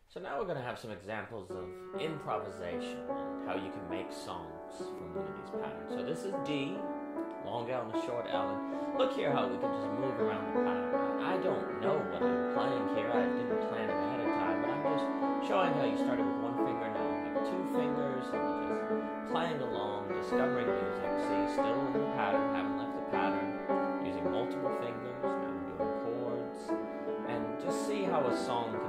So now we're going to have some examples of improvisation and how you can make songs from one of these patterns. So this is D, long L and a short L. And look here how we can just move around the pattern. I don't know what I'm playing here. I didn't plan it ahead of time, but I'm just showing how you started with one finger, now you have two fingers, and you're just playing along, discovering music. See, still in the pattern, haven't left the pattern, using multiple fingers, now I'm doing chords, and just see how a song